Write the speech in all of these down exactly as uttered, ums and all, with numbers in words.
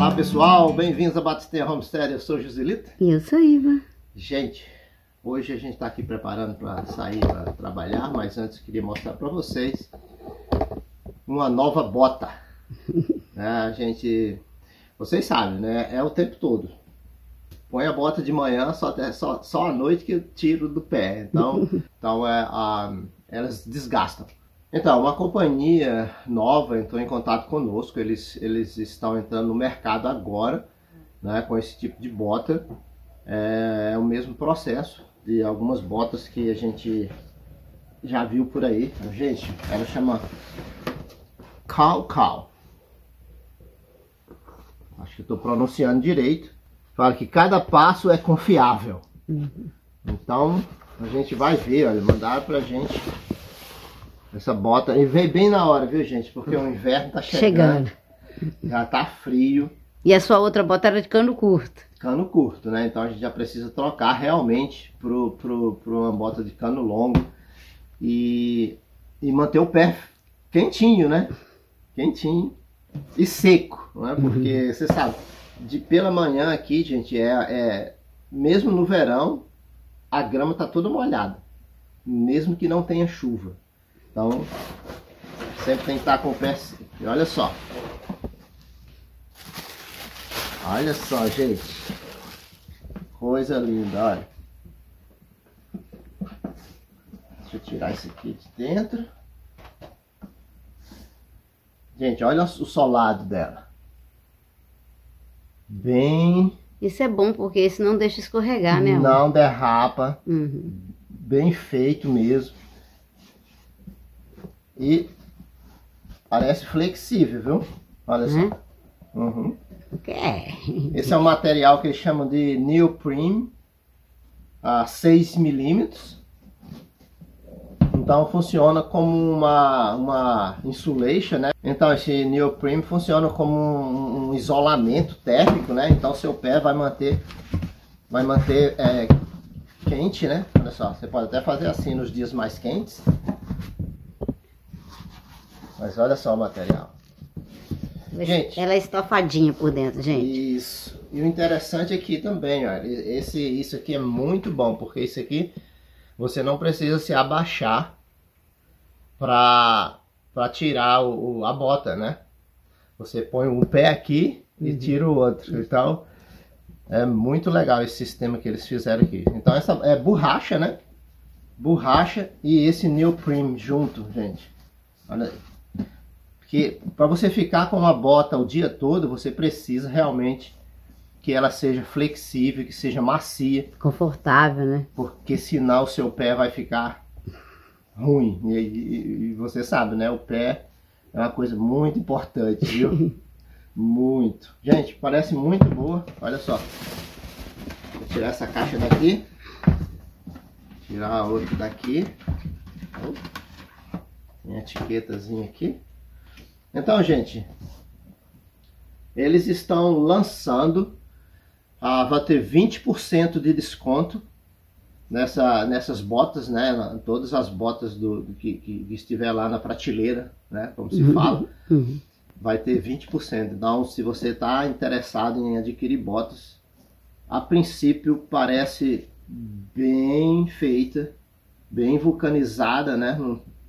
Olá pessoal, bem-vindos a Batisteia Homestead, eu sou Joselito. E eu sou Iva. Gente, hoje a gente está aqui preparando para sair para trabalhar, mas antes eu queria mostrar para vocês uma nova bota. Né? A gente, vocês sabem, né? É o tempo todo. Põe a bota de manhã, só, só, só à noite que eu tiro do pé. Então, então é, a, elas desgastam. Então, uma companhia nova entrou em contato conosco. Eles, eles estão entrando no mercado agora, né, com esse tipo de bota. É, é o mesmo processo de algumas botas que a gente já viu por aí. Gente, ela chama Cow Cow. Acho que estou pronunciando direito. Fala que cada passo é confiável. Uhum. Então, a gente vai ver, olha, mandaram pra gente essa bota. E veio bem na hora, viu, gente? Porque o inverno tá chegando. chegando. Já tá frio. E a sua outra bota era de cano curto. Cano curto, né? Então a gente já precisa trocar realmente pro, pro, pro uma bota de cano longo. E, e manter o pé quentinho, né? Quentinho e seco, né? Porque uhum. Você sabe, de pela manhã aqui, gente, é, é mesmo no verão, a grama tá toda molhada. Mesmo que não tenha chuva. Então, sempre tem que estar com o pé seco. E olha só. Olha só, gente. Coisa linda, olha. Deixa eu tirar isso aqui de dentro. Gente, olha o solado dela. Bem... Isso é bom, porque esse não deixa escorregar, né? Não amor? derrapa. Uhum. Bem feito mesmo. E parece flexível, viu? Olha uhum. só. Uhum. Okay. Esse é um material que eles chamam de neoprene, a seis milímetros. Então funciona como uma, uma insulation, né? Então esse neoprene funciona como um, um isolamento térmico, né? Então seu pé vai manter, vai manter é, quente, né? Olha só, você pode até fazer assim nos dias mais quentes. Mas olha só o material. Gente, ela é estofadinha por dentro, gente. Isso. E o interessante aqui também, ó, esse, isso aqui é muito bom, porque isso aqui você não precisa se abaixar para para tirar o, a bota, né? Você põe um pé aqui e uhum. tira o outro. Então, é muito legal esse sistema que eles fizeram aqui. Então, essa é borracha, né? Borracha e esse neoprene junto, gente. Olha aí. Porque para você ficar com uma bota o dia todo, você precisa realmente que ela seja flexível, que seja macia. Confortável, né? Porque senão o seu pé vai ficar ruim. E, e, e você sabe, né? O pé é uma coisa muito importante, viu? Muito. Gente, parece muito boa. Olha só. Vou tirar essa caixa daqui. Tirar a outra daqui. Tem a etiquetazinha aqui. Então, gente, eles estão lançando, ah, vai ter vinte por cento de desconto nessa, nessas botas, né? Todas as botas do, do que, que estiver lá na prateleira, né? Como se fala, uhum. vai ter vinte por cento. Então, se você está interessado em adquirir botas, a princípio parece bem feita, bem vulcanizada, né?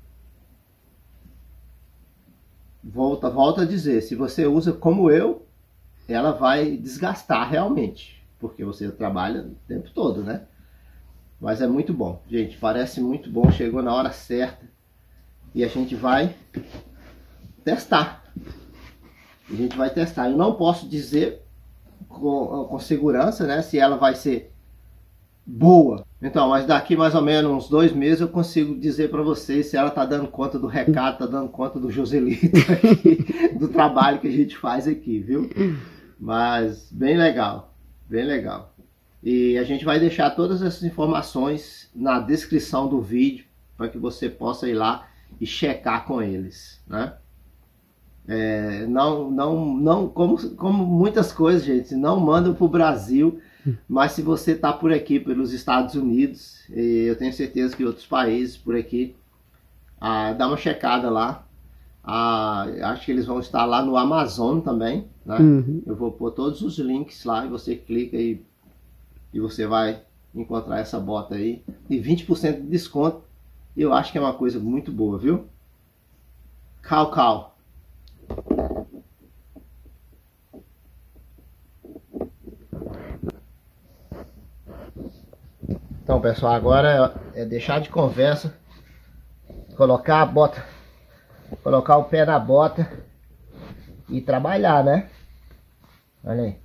Volta, volta a dizer, se você usa como eu, ela vai desgastar realmente, porque você trabalha o tempo todo, né? Mas é muito bom, gente, parece muito bom, chegou na hora certa e a gente vai testar. A gente vai testar. Eu não posso dizer com, com segurança, né, se ela vai ser boa. Então, mas daqui mais ou menos uns dois meses eu consigo dizer para vocês se ela tá dando conta do recado, tá dando conta do Joselito aqui, do trabalho que a gente faz aqui, viu? Mas bem legal, bem legal. E a gente vai deixar todas essas informações na descrição do vídeo para que você possa ir lá e checar com eles, né? É, não, não, não, como, como muitas coisas, gente, não mandam para o Brasil. Mas se você está por aqui, pelos Estados Unidos, eu tenho certeza que outros países por aqui, ah, dá uma checada lá. Ah, acho que eles vão estar lá no Amazon também, né? Uhum. Eu vou pôr todos os links lá e você clica e, e você vai encontrar essa bota aí. E vinte por cento de desconto. Eu acho que é uma coisa muito boa, viu? Cal, cal. Então, pessoal, agora é deixar de conversa, colocar a bota, colocar o pé na bota e trabalhar, né? Olha aí.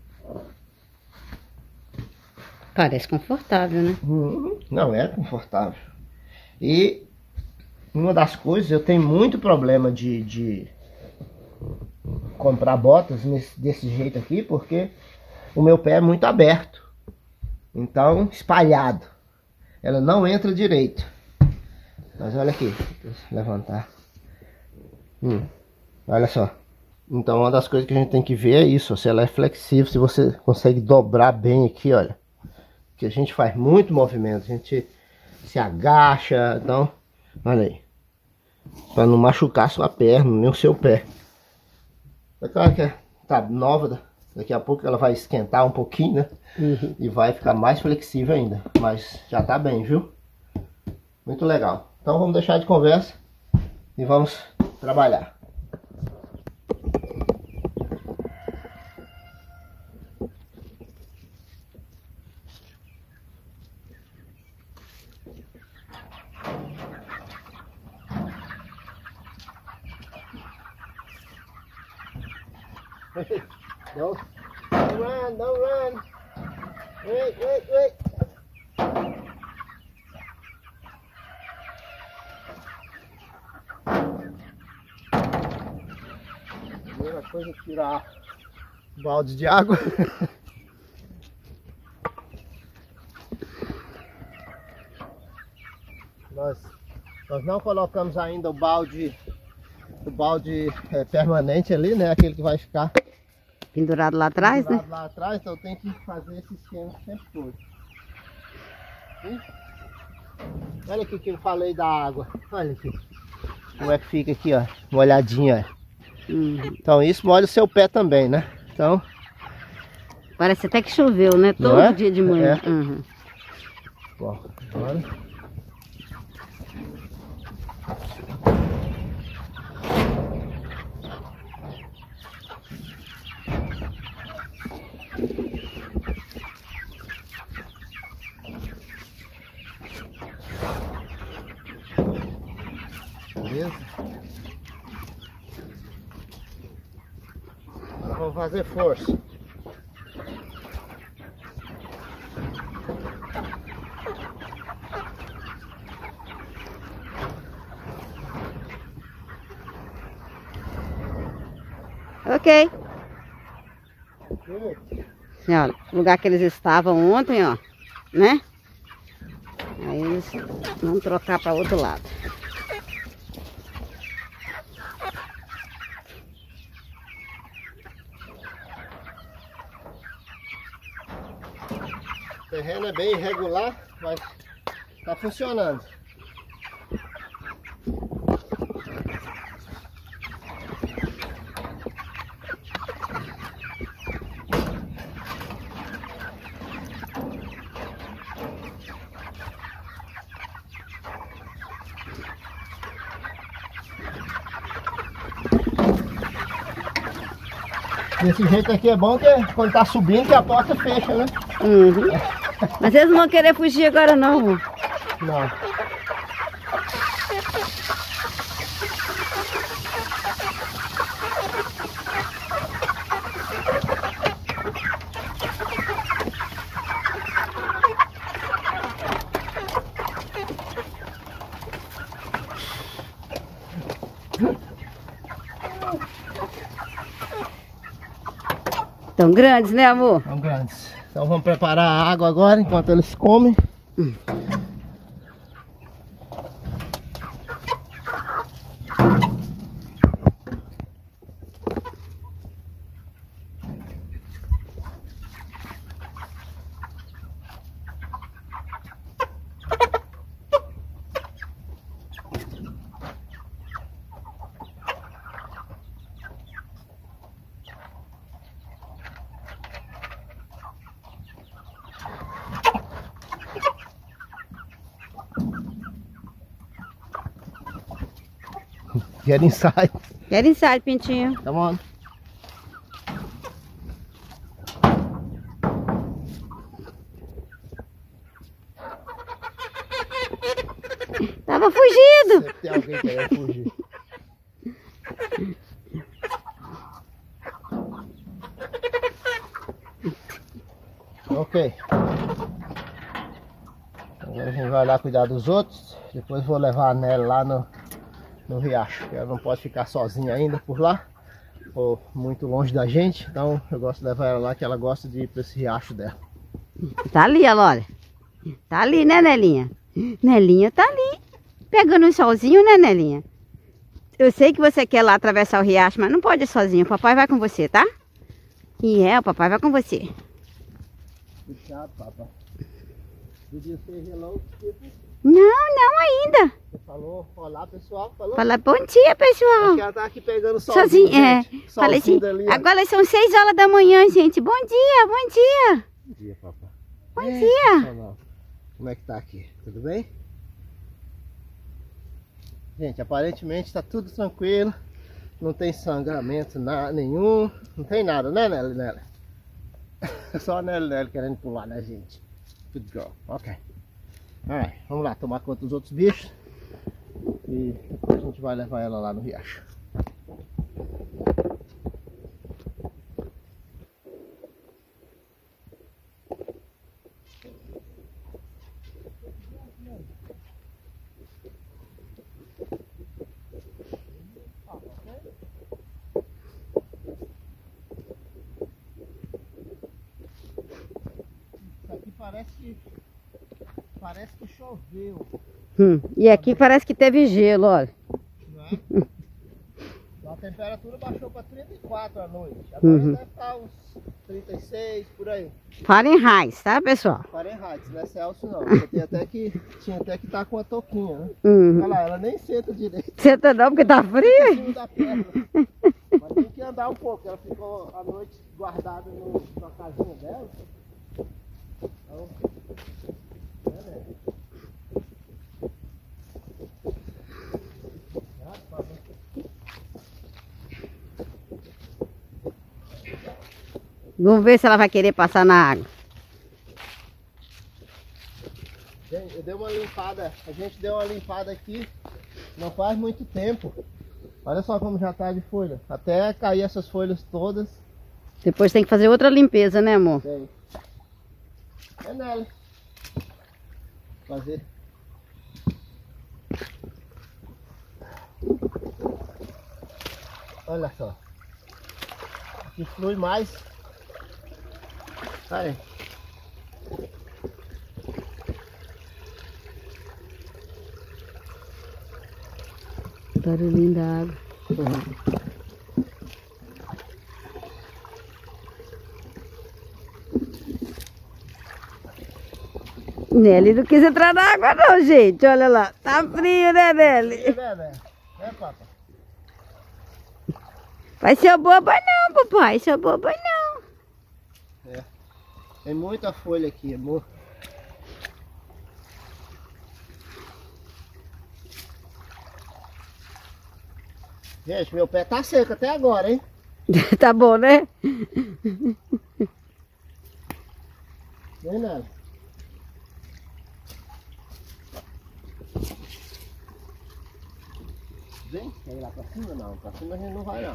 Parece confortável, né? Hum, não é confortável. E uma das coisas, eu tenho muito problema de, de comprar botas nesse, desse jeito aqui, porque o meu pé é muito aberto. Então, espalhado. Ela não entra direito. Mas olha aqui, deixa eu levantar. Hum, olha só. Então uma das coisas que a gente tem que ver é isso, se ela é flexível, se você consegue dobrar bem aqui, olha. Que a gente faz muito movimento, a gente se agacha, então, olha aí. Para não machucar sua perna, nem o seu pé. É claro que tá nova, daqui a pouco ela vai esquentar um pouquinho, né? Uhum. E vai ficar mais flexível ainda. Mas já tá bem, viu? Muito legal. Então vamos deixar de conversa e vamos trabalhar. Don't, don't run, don't run. Wait, wait, wait. Primeira coisa é tirar o balde de água. nós, nós não colocamos ainda o balde, o balde é, permanente ali, né? Aquele que vai ficar pendurado lá atrás, pendurado né? lá atrás, então tem que fazer esse esquema o tempo todo. E olha aqui que eu falei da água. Olha aqui. Como é que fica aqui, ó. Molhadinha, ó. Uhum. Então isso molha o seu pé também, né? Então. Parece até que choveu, né? Todo é? dia de manhã. É. Uhum. Bom, agora. Beleza? Agora vamos fazer força. Ok. Assim, ó, o lugar que eles estavam ontem, ó, né? Aí eles vão trocar para outro lado. O terreno é bem irregular, mas tá funcionando. Desse jeito aqui é bom que quando tá subindo que a porta fecha, né? Uhum. Mas eles não vão querer fugir agora não, amor. Não. Tão grandes, né, amor? Tão grandes. Então vamos preparar a água agora enquanto eles comem. Hum. Get inside. Get inside, pintinho. Come on. Tava fugindo. Sempre tem alguém querendo fugir. Ok. Agora a gente vai lá cuidar dos outros. Depois vou levar a Nelly lá no, no riacho. Ela não pode ficar sozinha ainda por lá, ou muito longe da gente. Então eu gosto de levar ela lá, que ela gosta de ir para esse riacho dela. Tá ali, ela, olha. Tá ali, né, Nelinha? Nelinha tá ali. Pegando um solzinho, né, Nelinha? Eu sei que você quer lá atravessar o riacho, mas não pode ir sozinho. O papai vai com você, tá? E é, o papai vai com você. Puxado, papai. Podia ser hello, tipo. Não, não ainda. Você falou, olá pessoal, falou? Fala bom dia, pessoal. Acho que ela tá aqui pegando sozinha, Sozinho, é. gente. Falei assim, Dali, ó. agora são seis horas da manhã, gente. Bom dia, bom dia. Bom dia, papai. Bom É, dia. não. Como é que tá aqui? Tudo bem? Gente, aparentemente tá tudo tranquilo. Não tem sangramento na, nenhum. Não tem nada, né, Nelly? Nelly? Só a Nelly, Nelly querendo pular na gente. Good girl. Ok. Alright, vamos lá tomar conta dos outros bichos. E depois a gente vai levar ela lá no riacho. Parece que, parece que choveu. Hum, e aqui parece que teve gelo, olha. Não é? A temperatura baixou para trinta e quatro à noite. Agora Uhum. deve estar uns trinta e seis por aí. Fahrenheit, tá, pessoal? Fahrenheit, não é Celsius não. Você tem até que, tinha até que estar com a touquinha, né? Uhum. Olha lá, ela nem senta direito. Senta não, porque tá Em frio. cima da perna. Mas tem que andar um pouco. Ela ficou a noite guardada no, na casinha dela. Então, é, né? Vamos ver se ela vai querer passar na água. Gente, eu dei uma limpada, a gente deu uma limpada aqui não faz muito tempo. Olha só como já tá de folha. Até cair essas folhas todas. Depois tem que fazer outra limpeza, né, amor? Tem. É nela. Fazer. Olha só. Aqui flui mais. Aí. Barulhinho da água. Uhum. Nelly não quis entrar na água não, gente. Olha lá. Tá frio, né, Nelly? É, né? É, papai. Vai ser boba não, papai. Ser boba não. É. Tem muita folha aqui, amor. Gente, meu pé tá seco até agora, hein? Tá bom, né? Vem, Nela. Vem, quer ir lá pra cima? Não, pra cima a gente não vai não.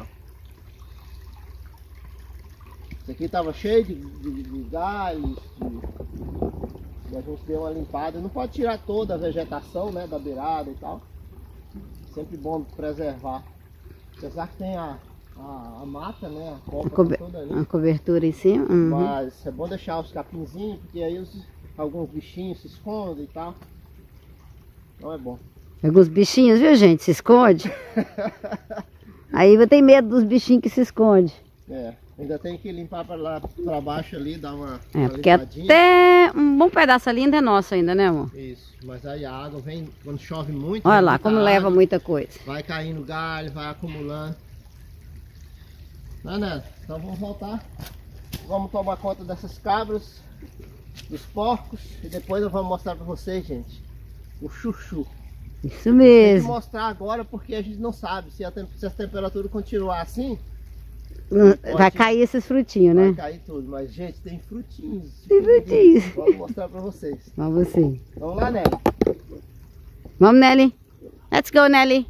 Isso aqui tava cheio de, de, de galhos, de... e a gente deu uma limpada. Não pode tirar toda a vegetação, né, da beirada e tal. Sempre bom preservar. Apesar que tem a, a, a mata, né, a copa A, cobe... toda ali. a cobertura em cima. Uhum. Mas é bom deixar os capinzinhos, porque aí os, alguns bichinhos se escondem e tal. Então é bom. Alguns bichinhos, viu, gente? Se esconde. Aí eu tenho medo dos bichinhos que se escondem. É, ainda tem que limpar para lá, para baixo ali, dar uma, É, uma porque limpadinha. até um bom pedaço ali ainda é nosso ainda, né, amor? Isso, mas aí a água vem, quando chove muito... Olha vem lá, muita como água, leva muita coisa. vai caindo galho, vai acumulando. Não é, né? Então vamos voltar. Vamos tomar conta dessas cabras, dos porcos, e depois eu vou mostrar para vocês, gente, o chuchu. Isso Tem que mesmo. mostrar agora porque a gente não sabe se a, tem- se a temperatura continuar assim, Hum, pode- Vai cair esses frutinhos, vai né? cair tudo. Mas, gente, tem frutinhos. Tem frutinhos. Vou mostrar pra vocês. Vamos você. Vamos lá, Nelly. Vamos, Nelly. Let's go, Nelly.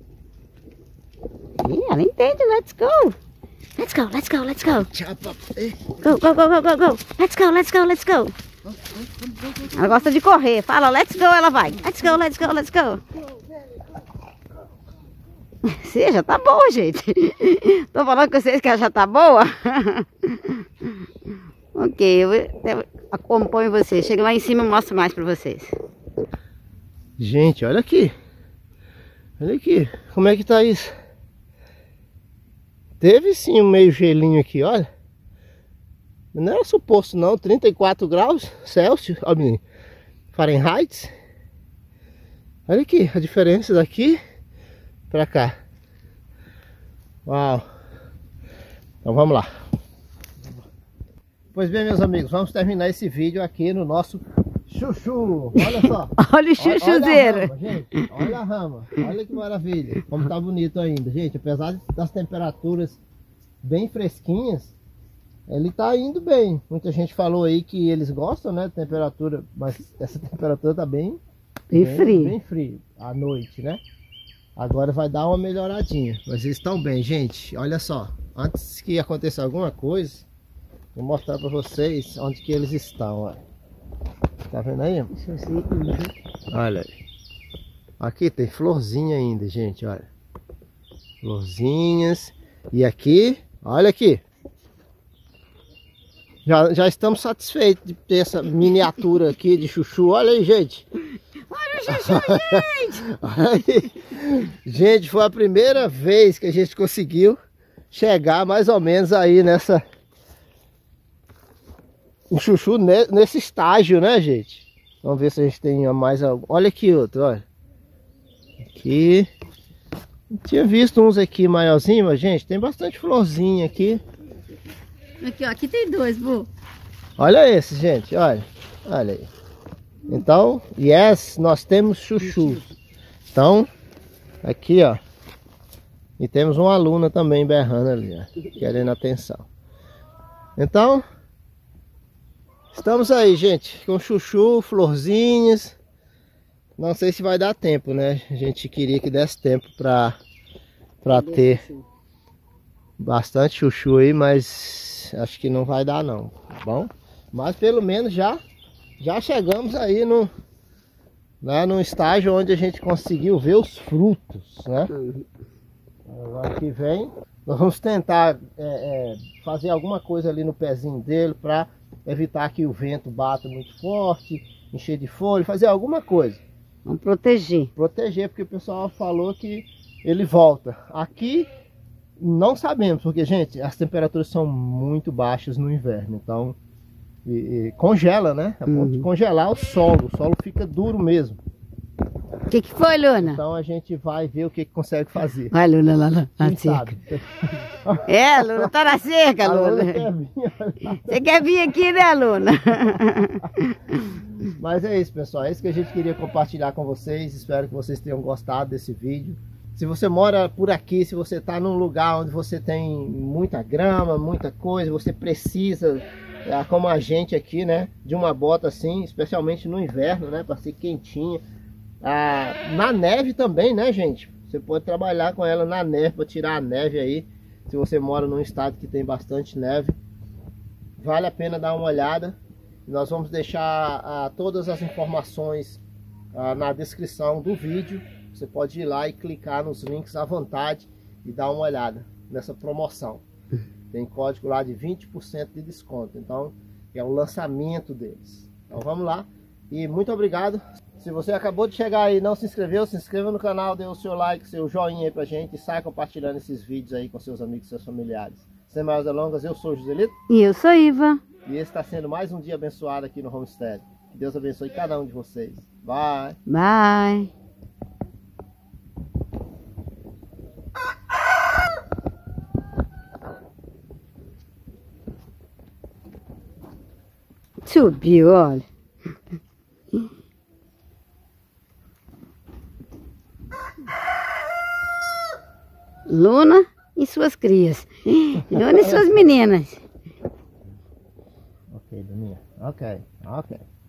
Ih, ela entende. Let's go. Let's go, let's go, let's go. Chapa. Ei, Go, go, go, go, go, go. Let's go, let's go, let's go. Ela gosta de correr. Fala, let's go, ela vai. Let's go, let's go, let's go. Você já tá boa, gente. Tô falando com vocês que ela já tá boa. Ok, eu, eu acompanho vocês. Chego lá em cima e mostro mais pra vocês. gente, olha aqui. Olha aqui. Como é que tá isso? Teve sim um meio gelinho aqui, olha. Não era suposto não, trinta e quatro graus Celsius, ó, menino, Fahrenheit. Olha aqui a diferença daqui pra cá. Uau. Então vamos lá. Pois bem, meus amigos, vamos terminar esse vídeo aqui no nosso chuchu. Olha só. Olha o chuchuzeiro. Olha a rama, gente. Olha a rama. Olha que maravilha. Como tá bonito ainda. Gente, apesar das temperaturas bem fresquinhas, ele tá indo bem. Muita gente falou aí que eles gostam, né, de temperatura, mas essa temperatura tá bem, Bem bem frio. Bem frio à noite, né? Agora vai dar uma melhoradinha. Mas eles estão bem, gente. Olha só. Antes que aconteça alguma coisa, vou mostrar pra vocês onde que eles estão, olha. Tá vendo aí? Olha aí. Aqui tem florzinha ainda, gente, olha. Florzinhas. E aqui, olha aqui. Já, já estamos satisfeitos de ter essa miniatura aqui de chuchu. Olha aí, gente. Olha o chuchu, gente. Olha aí. Gente, foi a primeira vez que a gente conseguiu chegar mais ou menos aí nessa... O chuchu nesse estágio, né, gente? Vamos ver se a gente tem mais algum. Olha aqui outro, olha. Aqui. Não tinha visto uns aqui maiorzinhos, mas, gente, tem bastante florzinha aqui. Aqui, ó. Aqui tem dois, Bu. Olha esse, gente, olha. Olha aí. Então, yes, nós temos chuchu. Então, aqui, ó. E temos uma aluna também berrando ali, ó. Querendo atenção. Então... Estamos aí, gente, com chuchu, florzinhas. Não sei se vai dar tempo, né? A gente queria que desse tempo pra, pra ter bastante chuchu aí, mas acho que não vai dar não, tá bom? Mas pelo menos já, já chegamos aí no, né, num estágio onde a gente conseguiu ver os frutos, né? Agora que vem, nós vamos tentar é, é, fazer alguma coisa ali no pezinho dele pra evitar que o vento bata muito forte, encher de folha, fazer alguma coisa. Vamos proteger. Proteger, porque o pessoal falou que ele volta. Aqui não sabemos, porque, gente, as temperaturas são muito baixas no inverno, então e, e congela, né? A ponto de congelar o solo, o solo fica duro mesmo. O que, que foi, Luna? Então a gente vai ver o que, que consegue fazer. Vai, Luna, lá na, na Quem cerca. sabe? É, Luna, tá na cerca, A Luna Luna. quer vir, olha. Você quer vir aqui, né, Luna? Mas é isso, pessoal, é isso que a gente queria compartilhar com vocês. Espero que vocês tenham gostado desse vídeo. Se você mora por aqui, se você está num lugar onde você tem muita grama, muita coisa, você precisa, é, como a gente aqui, né, de uma bota assim, especialmente no inverno, né, para ser quentinha. Ah, na neve também, né, gente? Você pode trabalhar com ela na neve para tirar a neve aí. Se você mora num estado que tem bastante neve, vale a pena dar uma olhada. Nós vamos deixar ah, todas as informações ah, na descrição do vídeo. Você pode ir lá e clicar nos links à vontade e dar uma olhada nessa promoção. Tem código lá de vinte por cento de desconto. Então, é o lançamento deles. Então, vamos lá. E muito obrigado. Se você acabou de chegar aí e não se inscreveu, se inscreva no canal, dê o seu like, seu joinha aí pra gente e saia compartilhando esses vídeos aí com seus amigos e seus familiares. Sem mais delongas, eu sou o Joselito. E eu sou Iva. E esse está sendo mais um dia abençoado aqui no Homestead. Que Deus abençoe cada um de vocês. Bye! Bye. Subiu, olha. Luna e suas crias. Luna e suas meninas. Ok, Luninha. Ok, ok.